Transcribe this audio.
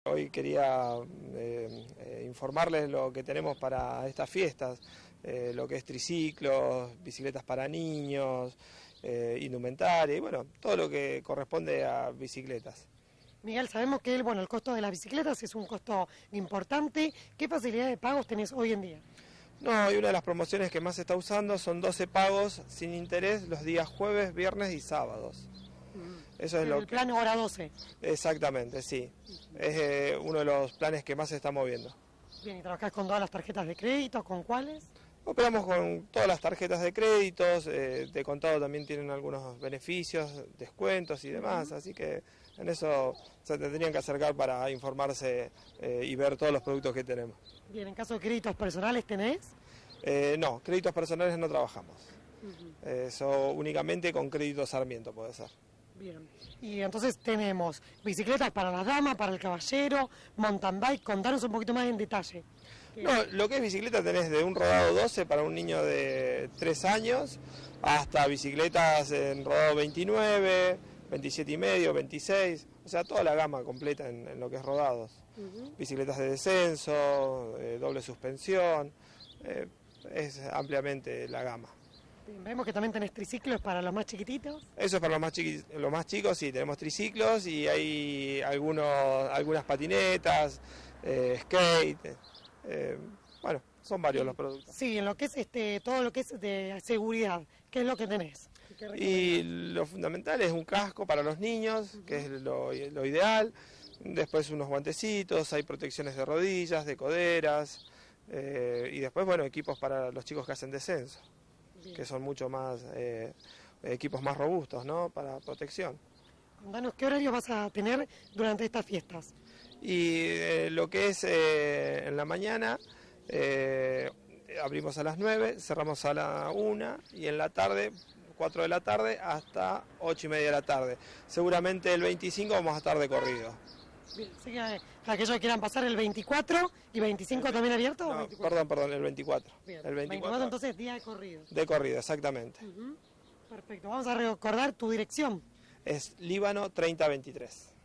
Hoy quería informarles lo que tenemos para estas fiestas, lo que es triciclos, bicicletas para niños, indumentaria y bueno, todo lo que corresponde a bicicletas. Miguel, sabemos que el costo de las bicicletas es un costo importante. ¿Qué facilidades de pagos tenés hoy en día? No, y una de las promociones que más se está usando son 12 pagos sin interés los días jueves, viernes y sábados. Eso es el plan hora 12. Exactamente, sí. Es uno de los planes que más se está moviendo. Bien, ¿y trabajás con todas las tarjetas de crédito? ¿Con cuáles? Operamos con todas las tarjetas de créditos, de contado también tienen algunos beneficios, descuentos y demás, así que en eso se tendrían que acercar para informarse y ver todos los productos que tenemos. Bien, ¿en caso de créditos personales tenés? No, créditos personales no trabajamos. Eso únicamente con crédito Sarmiento puede ser. Bien, y entonces tenemos bicicletas para la dama, para el caballero, mountain bike, contanos un poquito más en detalle. No, lo que es bicicleta tenés de un rodado 12 para un niño de 3 años, hasta bicicletas en rodado 29, 27 y medio, 26, o sea, toda la gama completa en lo que es rodados. Bicicletas de descenso, doble suspensión, es ampliamente la gama. Bien, vemos que también tenés triciclos para los más chiquititos. Eso es para los más chicos, sí, tenemos triciclos y hay algunas patinetas, skate, bueno, son varios los productos. Sí, en lo que es todo lo que es de seguridad, ¿qué es lo que tenés? Y lo fundamental es un casco para los niños, que es lo ideal, después unos guantecitos, hay protecciones de rodillas, de coderas, y después, bueno, equipos para los chicos que hacen descenso. Bien. Que son mucho más, equipos más robustos, ¿no?, para protección. Contanos, ¿qué horario vas a tener durante estas fiestas? Y lo que es en la mañana, abrimos a las 9, cerramos a la 1 y en la tarde, 4 de la tarde hasta 8 y media de la tarde. Seguramente el 25 vamos a estar de corrido. Bien, así que aquellos que quieran pasar el 24 y 25 también abierto. No, perdón, el 24. Bien, el 24 entonces día de corrido. De corrido, exactamente. Perfecto, vamos a recordar tu dirección. Es Líbano 3023.